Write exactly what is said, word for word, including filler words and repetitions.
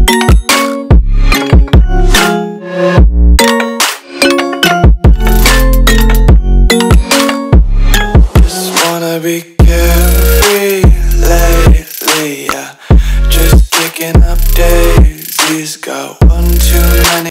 Be carefree lately, yeah. Just kicking up daisies, go